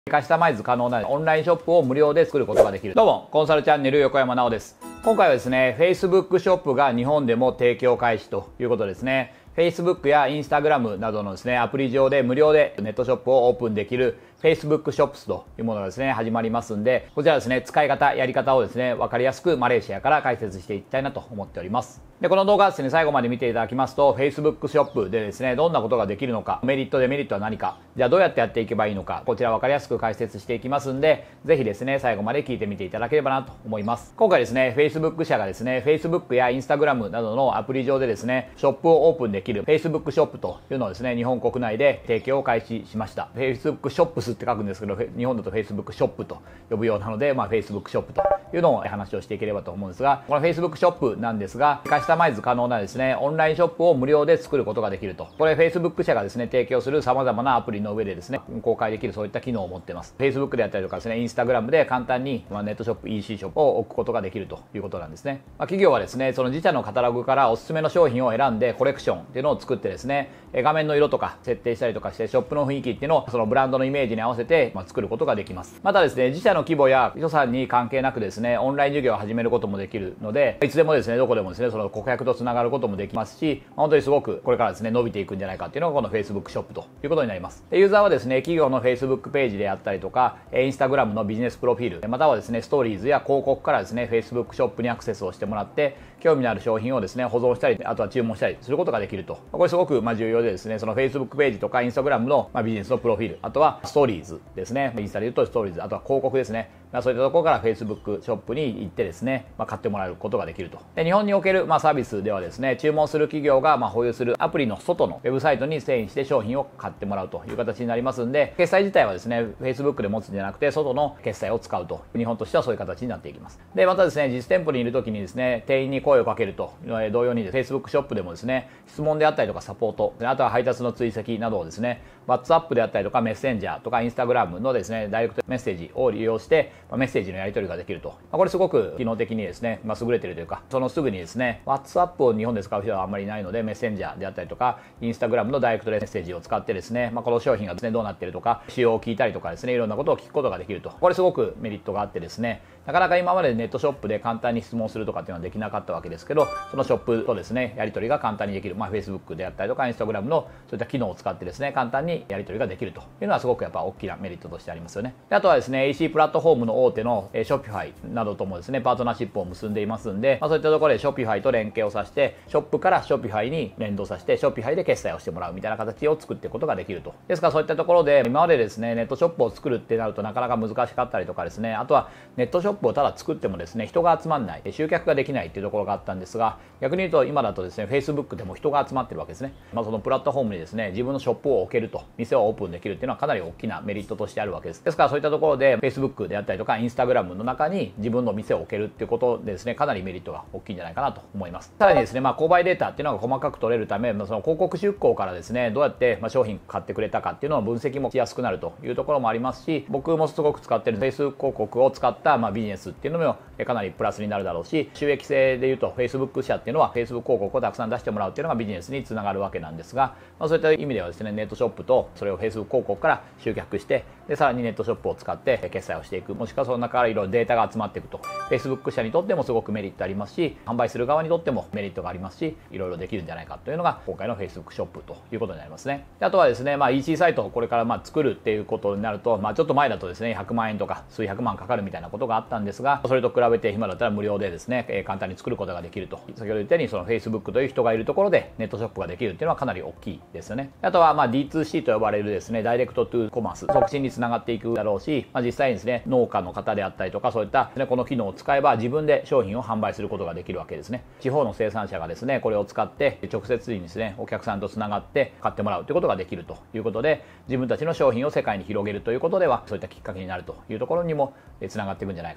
カスタマイズ可能なオンラインショップを無料で作ることができる。どうも、コンサルチャンネル横山直です。今回はですね、Facebook ショップが日本でも提供開始ということですね。Facebook や Instagram などのですね、アプリ上で無料でネットショップをオープンできる Facebook ショップスというものがですね、始まりますんで、こちらですね、使い方、やり方をですね、わかりやすくマレーシアから解説していきたいなと思っております。で、この動画はですね、最後まで見ていただきますと、Facebook ショップでですね、どんなことができるのか、メリット、デメリットは何か、じゃあどうやってやっていけばいいのか、こちらわかりやすく解説していきますんで、ぜひですね、最後まで聞いてみていただければなと思います。今回ですね、Facebook 社がですね、Facebook や Instagram などのアプリ上でですね、ショップをオープンできる Facebook ショップというのをですね、日本国内で提供を開始しました。Facebook ショップスって書くんですけど、日本だと Facebook ショップと呼ぶようなので、Facebook ショップというのを話をしていければと思うんですが、この Facebook ショップなんですが、カスタマイズ可能なですね、オンラインショップを無料で作ることができると。これ Facebook 社がですね、提供する様々なアプリの上でですね、公開できるそういった機能を持っています。Facebook であったりとかですね、Instagram で簡単にネットショップ、EC ショップを置くことができるということなんですね。企業はですね、その自社のカタログからおすすめの商品を選んでコレクションっていうのを作ってですね、画面の色とか設定したりとかして、ショップの雰囲気っていうのをそのブランドのイメージに合わせて作ることができます。またですね、自社の規模や予算に関係なくですね、オンライン授業を始めることもできるので、いつでもですね、どこでもですね、その顧客とつながることもできますし、本当にすごくこれからですね、伸びていくんじゃないかっていうのがこの Facebook ショップということになります。ユーザーはですね、企業の Facebook ページであったりとか、Instagram のビジネスプロフィール、またはですね、ストーリーズや広告からですね、Facebook ショップにアクセスをしてもらって、興味のある商品をですね、保存したり、あとは注文したりすることができると。これすごく重要でですね、その Facebook ページとか Instagram のビジネスのプロフィール、あとはストーリーズですね、インスタで言うとストーリーズ、あとは広告ですね。そういったところから Facebook ショップに行ってですね、買ってもらうことができると。で、日本におけるサービスではですね、注文する企業が保有するアプリの外のウェブサイトに遷移して商品を買ってもらうという形になりますんで、決済自体はですね、Facebook で持つんじゃなくて、外の決済を使うと。日本としてはそういう形になっていきます。で、またですね、実店舗にいるときにですね、店員に声をかけると。同様に Facebook ショップでもですね、質問であったりとかサポート、あとは配達の追跡などをですね、WhatsApp であったりとかメッセンジャーとか Instagram のですね、ダイレクトメッセージを利用してメッセージのやり取りができると。これすごく機能的にですね、優れているというか、そのすぐにですね、WhatsApp を日本で使う人はあんまりいないので、メッセンジャーであったりとか Instagram のダイレクトメッセージを使ってですね、この商品がですね、どうなっているとか、仕様を聞いたりとかですね、いろんなことを聞くことができると。これすごくメリットがあってですね、なかなか今までネットショップで簡単に質問するとかっていうのはできなかったわけですけど、そのショップとですね、やり取りが簡単にできる。Facebook であったりとか Instagram のそういった機能を使ってですね、簡単にやり取りができるというのはすごくやっぱ大きなメリットとしてありますよね。で、あとはですね、EC プラットフォームの大手の Shopify などともですね、パートナーシップを結んでいますんで、そういったところで Shopify と連携をさせて、ショップから Shopify に連動させて、Shopify で決済をしてもらうみたいな形を作っていくことができると。ですからそういったところで、今までですね、ネットショップを作るってなるとなかなか難しかったりとかですね、あとはネットショップをただ作ってもですね、人が集まらない、集客ができないっていうところがあったんですが、逆に言うと今だとですね、Facebook でも人が集まってるわけですね。そのプラットフォームにですね、自分のショップを置けると、店をオープンできるっていうのはかなり大きなメリットとしてあるわけです。ですからそういったところで Facebook であったりとか Instagram の中に自分の店を置けるっていうことでですね、かなりメリットが大きいんじゃないかなと思います。さらにですね、購買データっていうのが細かく取れるため、その広告出稿からですね、どうやって商品買ってくれたかっていうのを分析もしやすくなるというところもありますし、僕もすごく使っている Facebook 広告を使ったビジネスっていうのもかなりプラスになるだろうし、収益性でいうと Facebook 社っていうのは Facebook 広告をたくさん出してもらうっていうのがビジネスにつながるわけなんですが、そういった意味ではですね、ネットショップとそれを Facebook 広告から集客して、でさらにネットショップを使って決済をしていく、もしくはその中からいろいろデータが集まっていくと、 Facebook 社にとってもすごくメリットありますし、販売する側にとってもメリットがありますし、いろいろできるんじゃないかというのが今回の Facebook ショップということになりますね。で、あとはですね、EC サイトをこれから作るっていうことになると、ちょっと前だとですね、100万円とか数百万かかるみたいなことがあったんですが、それと比べて今だったら無料でですね、簡単に作ることができると。先ほど言ったようにその Facebook という人がいるところでネットショップができるっていうのはかなり大きいですよね。あとはD2C と呼ばれるですね、ダイレクトトゥコマース、促進につながっていくだろうし、実際にですね、農家の方であったりとか、そういったこの機能を使えば自分で商品を販売することができるわけですね。地方の生産者がですね、これを使って直接にですね、お客さんとつながって買ってもらうということができるということで、自分たちの商品を世界に広げるということでは、そういったきっかけになるというところにもつながっていくんじゃないかと。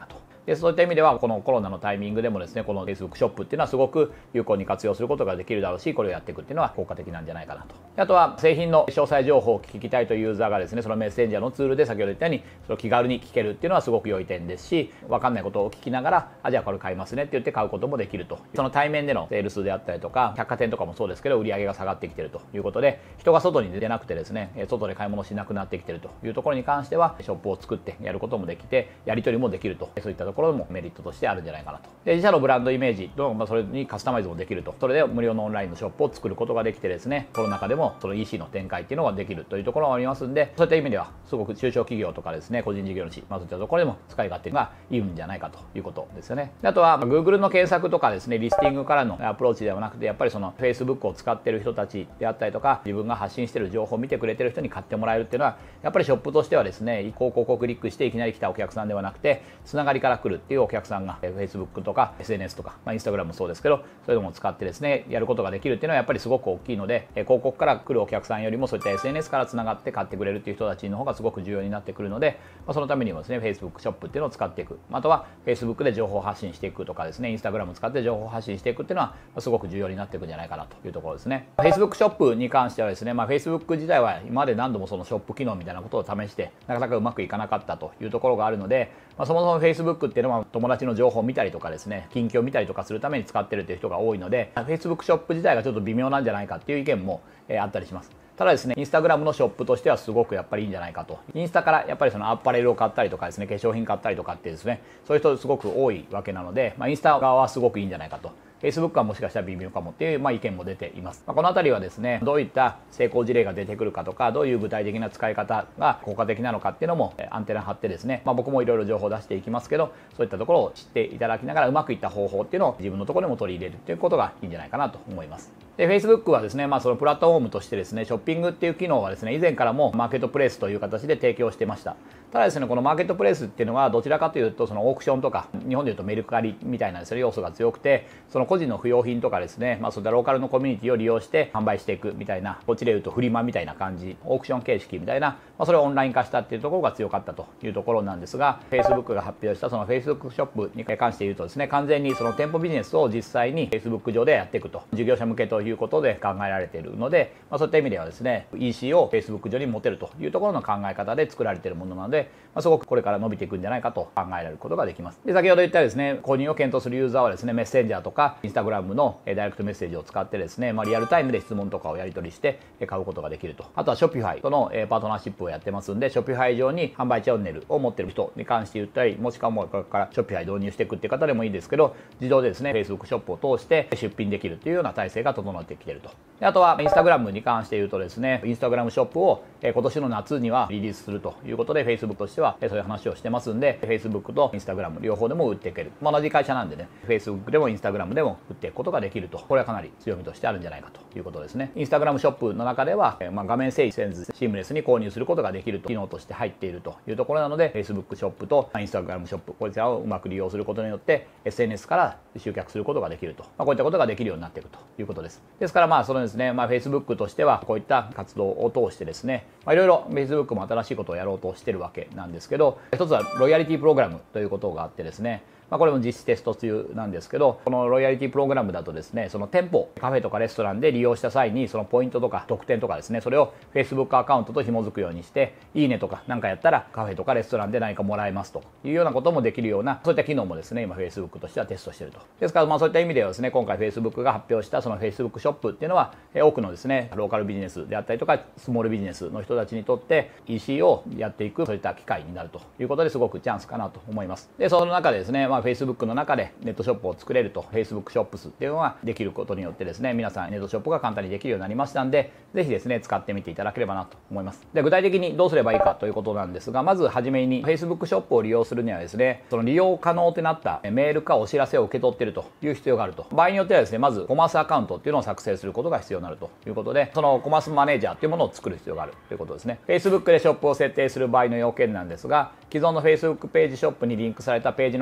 で、そういった意味では、このコロナのタイミングでもですね、この Facebook ショップっていうのはすごく有効に活用することができるだろうし、これをやっていくっていうのは効果的なんじゃないかなと。あとは、製品の詳細情報を聞きたいというユーザーがですね、そのメッセンジャーのツールで先ほど言ったように、それを気軽に聞けるっていうのはすごく良い点ですし、わかんないことを聞きながら、じゃあこれ買いますねって言って買うこともできると。その対面でのセールスであったりとか、百貨店とかもそうですけど、売り上げが下がってきてるということで、人が外に出なくてですね、外で買い物しなくなってきてるというところに関しては、ショップを作ってやることもできて、やり取りもできると。そういったところもメリットとしてあるんじゃないかなと。で、自社のブランドイメージの、それにカスタマイズもできると。それで無料のオンラインのショップを作ることができてですね、コロナ禍でもその EC の展開っていうのができるというところがありますんで、そういった意味では、すごく中小企業とかですね、個人事業主、そういったところでも使い勝手がいいんじゃないかということですよね。あとは、Google の検索とかですね、リスティングからのアプローチではなくて、やっぱりその Facebook を使っている人たちであったりとか、自分が発信している情報を見てくれている人に買ってもらえるっていうのは、やっぱりショップとしてはですね、広告をクリックしていきなり来たお客さんではなくて、つながりから来るっていうお客さんが Facebook とか SNS とか、Instagram もそうですけど、そういうのも使ってですね、やることができるっていうのはやっぱりすごく大きいので、広告から来るお客さんよりもそういった SNS からつながって買ってくれるっていう人たちの方がすごく重要になってくるので、そのためにもですね、Facebook ショップっていうのを使っていく。あとは Facebook で情報発信していくとかですね、Instagram を使って情報発信していくっていうのはすごく重要になっていくんじゃないかなというところですね。Facebook ショップに関してはですね、Facebook 自体は今まで何度もそのショップ機能みたいなことを試して、なかなかうまくいかなかったというところがあるので、そもそも Facebook っていうのは友達の情報を見たりとかですね、近況を見たりとかするために使ってるという人が多いので、Facebook ショップ自体がちょっと微妙なんじゃないかっていう意見もあったりします。ただですね、インスタグラムのショップとしてはすごくやっぱりいいんじゃないかと。インスタからやっぱりそのアパレルを買ったりとかですね、化粧品買ったりとかってですね、そういう人すごく多いわけなので、インスタ側はすごくいいんじゃないかと。Facebook はもしかしたら微妙かもっていう、意見も出ています。このあたりはですね、どういった成功事例が出てくるかとか、どういう具体的な使い方が効果的なのかっていうのもアンテナ張ってですね、僕もいろいろ情報を出していきますけど、そういったところを知っていただきながらうまくいった方法っていうのを自分のところでも取り入れるということがいいんじゃないかなと思います。で、Facebook はですね、そのプラットフォームとしてですね、ショッピングっていう機能はですね、以前からもマーケットプレイスという形で提供してました。ただですね、このマーケットプレイスっていうのはどちらかというと、そのオークションとか、日本でいうとメルカリみたいなですね、要素が強くて、その個人の不要品とかですね、そういったローカルのコミュニティを利用して販売していくみたいな、こっちでいうとフリマみたいな感じ、オークション形式みたいな、それをオンライン化したっていうところが強かったというところなんですが、Facebook が発表したその Facebook ショップに関して言うとですね、完全にその店舗ビジネスを実際に Facebook 上でやっていくと、事業者向けということで考えられているので、そういった意味ではですね、EC を Facebook 上に持てるというところの考え方で作られているものなので、すごくこれから伸びていくんじゃないかと考えられることができます。で、先ほど言ったですね、購入を検討するユーザーはですね、メッセンジャーとか Instagram のダイレクトメッセージを使ってですね、リアルタイムで質問とかをやり取りして買うことができると。あとは Shopify とのパートナーシップをやってますんで、Shopify 上に販売チャンネルを持っている人に関して言ったり、もしくはもうこれから Shopify 導入していくっていう方でもいいですけど、自動でですね、Facebook ショップを通して出品できるというような体制が整ってきていると。で、あとは Instagram に関して言うとですね、Instagram ショップを今年の夏にはリリースするということで、Facebook としてはそういう話をしてますんで、Facebook と Instagram 両方でも売っていける。同じ会社なんでね、Facebook でも Instagram でも売っていくことができると。これはかなり強みとしてあるんじゃないかということですね。Instagram ショップの中では、画面整理せずシームレスに購入することができると機能として入っているというところなので、Facebook ショップと Instagram ショップ、こちらをうまく利用することによって SNS から集客することができると。こういったことができるようになっていくということです。ですからそのですね、Facebook としてはこういった活動を通してですね、いろいろ Facebook も新しいことをやろうとしてるわけなんですけど、一つはロイヤリティプログラムということがあってですね、これも実施テスト中なんですけど、このロイヤリティプログラムだとですね、その店舗、カフェとかレストランで利用した際に、そのポイントとか特典とかですね、それを Facebook アカウントと紐づくようにして、いいねとかなんかやったらカフェとかレストランで何かもらえますというようなこともできるような、そういった機能もですね、今 Facebook としてはテストしていると。ですからそういった意味ではですね、今回 Facebook が発表したその Facebook ショップっていうのは、多くのですね、ローカルビジネスであったりとか、スモールビジネスの人たちにとって EC をやっていく、そういった機会になるということですごくチャンスかなと思います。で、その中でですね、Facebook の中でネットショップを作れると、 Facebook ショップスっていうのができることによってですね、皆さんネットショップが簡単にできるようになりましたんで、ぜひですね使ってみていただければなと思います。で、具体的にどうすればいいかということなんですが、まずはじめに Facebook ショップを利用するにはですね、その利用可能となったメールかお知らせを受け取っているという必要があると。場合によってはですね、まずコマースアカウントっていうのを作成することが必要になるということで、そのコマースマネージャーっていうものを作る必要があるということですね。 Facebook でショップを設定する場合の要件なんですが、既存の Facebook ページショップにリンクされたページの管理者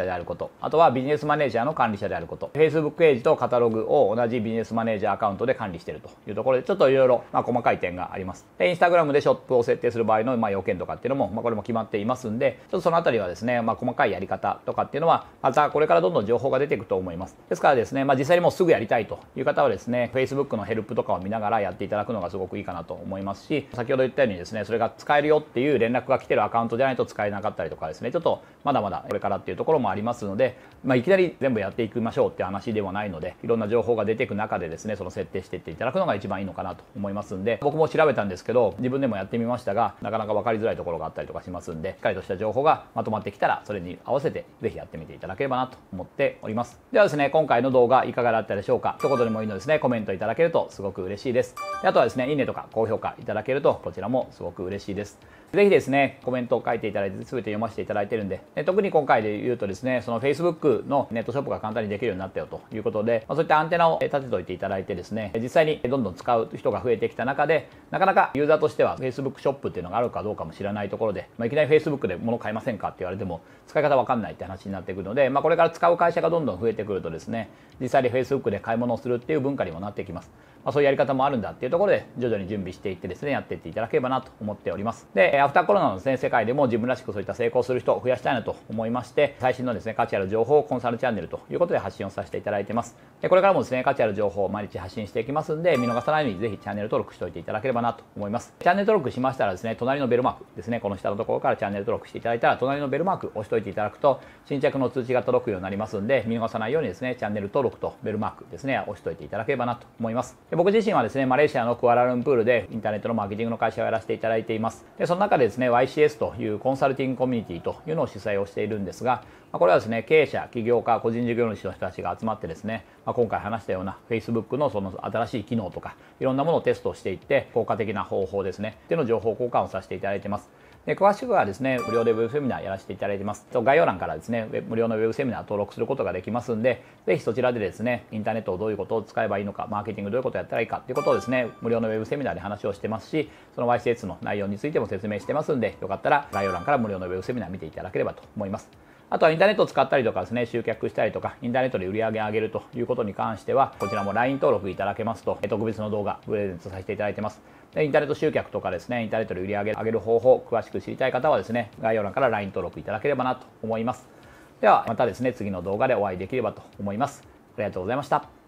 者であること、あとはビジネスマネージャーの管理者であること、Facebook ページとカタログを同じビジネスマネージャーアカウントで管理しているというところで、ちょっといろいろ細かい点があります。で、Instagram でショップを設定する場合の要件とかっていうのも、これも決まっていますんで、ちょっとそのあたりはですね、細かいやり方とかっていうのは、またこれからどんどん情報が出ていくと思います。ですからですね、実際にもうすぐやりたいという方はですね、Facebook のヘルプとかを見ながらやっていただくのがすごくいいかなと思いますし、先ほど言ったようにですね、それが使えるよっていう連絡が来てるアカウントじゃないと使えなかったりとかですね、ちょっとまだまだこれからっていうところもありますので、いきなり全部やっていきましょうって話ではないので、いろんな情報が出ていく中でですね、その設定していっていただくのが一番いいのかなと思いますんで、僕も調べたんですけど、自分でもやってみましたが、なかなか分かりづらいところがあったりとかしますんで、しっかりとした情報がまとまってきたら、それに合わせてぜひやってみていただければなと思っております。ではですね、今回の動画いかがだったでしょうか。一言でもいいのですね、コメントいただけるとすごく嬉しいです。であとはですね、いいねとか高評価いただけるとこちらもすごく嬉しいです。ぜひですね、コメントを書いていただいて全て読ませていただいているんで、特に今回で言うとですね、その Facebook のネットショップが簡単にできるようになったよということで、そういったアンテナを立てておいていただいてですね、実際にどんどん使う人が増えてきた中で、なかなかユーザーとしては Facebook ショップっていうのがあるかどうかも知らないところで、いきなり Facebook で物買いませんかって言われても使い方わかんないって話になってくるので、これから使う会社がどんどん増えてくるとですね、実際に Facebook で買い物をするっていう文化にもなってきます。そういうやり方もあるんだっていうところで徐々に準備していってですね、やっていっていただければなと思っております。で、アフターコロナのですね、世界でも自分らしくそういった成功する人を増やしたいなと思いまして、最新のですね、価値ある情報をコンサルチャンネルということで発信をさせていただいてます。で、これからもですね、価値ある情報を毎日発信していきますんで、見逃さないようにぜひチャンネル登録しておいていただければなと思います。チャンネル登録しましたらですね、隣のベルマークですね、この下のところからチャンネル登録していただいたら、隣のベルマークを押しておいていただくと、新着の通知が届くようになりますんで、見逃さないようにですね、チャンネル登録とベルマークですね、押しておいていただければなと思います。で、僕自身はですね、マレーシアのクアラルンプールでインターネットのマーケティングの会社をやらせていただいています。で、その中でですね、YCS というコンサルティングコミュニティというのを主催をしているんですが、これはですね、経営者、起業家、個人事業主の人たちが集まってですね、今回話したような Facebook のその新しい機能とか、いろんなものをテストをしていって、効果的な方法ですね、っていうの情報交換をさせていただいています。で、詳しくはですね、無料でウェブセミナーやらせていただいています。概要欄からですね、無料のウェブセミナー登録することができますんで、ぜひそちらでですね、インターネットをどういうことを使えばいいのか、マーケティングどういうことをやったらいいかっていうことをですね、無料のウェブセミナーで話をしてますし、その YCS の内容についても説明してますんで、よかったら概要欄から無料のウェブセミナー見ていただければと思います。あとはインターネットを使ったりとかですね、集客したりとか、インターネットで売り上げを上げるということに関しては、こちらも LINE 登録いただけますと、特別の動画、プレゼントさせていただいてます。で、インターネット集客とかですね、インターネットで売り上げる方法、詳しく知りたい方はですね、概要欄から LINE 登録いただければなと思います。では、またですね、次の動画でお会いできればと思います。ありがとうございました。